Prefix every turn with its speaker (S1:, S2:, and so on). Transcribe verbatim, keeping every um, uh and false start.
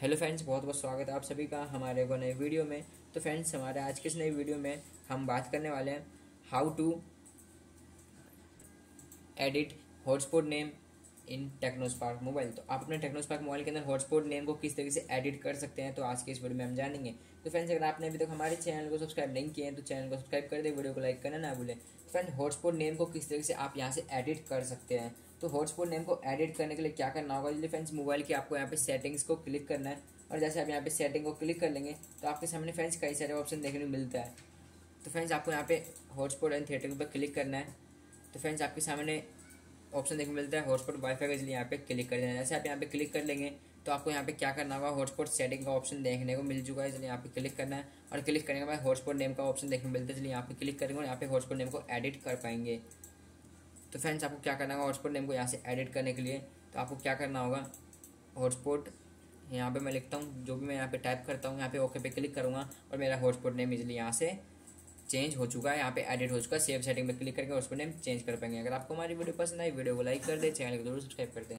S1: Hello friends, बहुत बहुत स्वागत है आप सभी का हमारे को नए वीडियो में। तो फ्रेंड्स, हमारे आज के इस नए वीडियो में हम बात करने वाले हैं how to edit hotspot name in Tecno Spark mobile. तो आप अपने टेक्नोस्पार्क मोबाइल के अंदर हॉटस्पॉट नेम को किस तरीके से एडिट कर सकते हैं, तो आज के इस वीडियो में हम जानेंगे। तो फ्रेंड्स, अगर आपने अभी तक हमारे चैनल को सब्सक्राइब नहीं किए हैं तो चैनल को सब्सक्राइब कर दे, वीडियो को लाइक करना ना भूलें। फ्रेंड, हॉटस्पॉट नेम को किस तरीके से आप यहाँ से एडिट कर सकते हैं। तो हॉटस्पॉट नेम को एडिट करने के लिए क्या करना होगा, जल्दी फ्रेंड्स मोबाइल की आपको यहाँ पे सेटिंग्स को क्लिक करना है। और जैसे आप यहाँ पे सेटिंग को क्लिक कर लेंगे तो आपके सामने फ्रेंड्स कई सारे ऑप्शन देखने को मिलता है। तो फ्रेंड्स, आपको यहाँ पे हॉटस्पॉट एंड थिएटर पर क्लिक करना है। तो फ्रेंड्स, आपके सामने ऑप्शन देखने को मिलता है हॉटस्पॉट वाईफाई का, इसलिए यहाँ पे क्लिक कर देना है। जैसे आप यहाँ पे क्लिक कर लेंगे तो आपको यहाँ पे क्या करना होगा, हॉटस्पॉट सेटिंग का ऑप्शन देखने को मिल चुका है, इसलिए यहाँ पे क्लिक करना है। और क्लिक करने के बाद हॉटस्पॉट नेम का ऑप्शन देखने को मिलता है, इसलिए यहाँ पे क्लिक करेंगे और यहाँ पे हॉटस्पॉट नेम को एडिट कर पाएंगे। तो फ्रेंड्स, आपको क्या करना होगा हॉटस्पॉट नेम को यहाँ से एडिट करने के लिए, तो आपको क्या करना होगा, हॉटस्पॉट यहाँ पे मैं लिखता हूँ, जो भी मैं यहाँ पे टाइप करता हूँ, यहाँ पे ओके पे क्लिक करूँगा और मेरा हॉटस्पॉट नेम इजिली यहाँ से चेंज हो चुका है, यहाँ पे एडिट हो चुका है। सेव सेटिंग में क्लिक करके हॉटस्पॉट नेम चेंज कर पाएंगे। अगर आपको हमारी वीडियो पसंद आई, वीडियो को लाइक कर दे, चैनल को जरूर सब्सक्राइब कर दें।